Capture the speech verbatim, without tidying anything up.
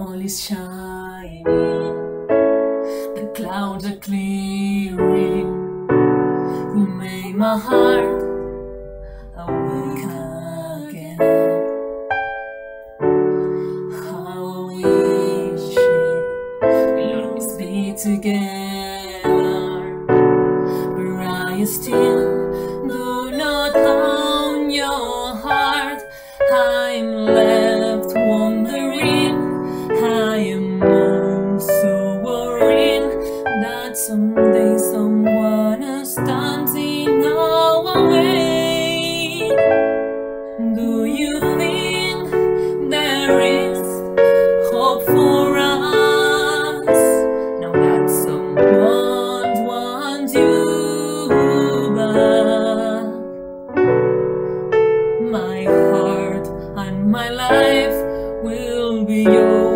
sun is shining, the clouds are clearing. You made my heart awake again. How I wish we'd always be together, but I still do not own your heart. I'm left wondering, I am also worried that someday someone is standing our way. Do you think there is hope for us now that someone wants you back? My heart and my life will be yours.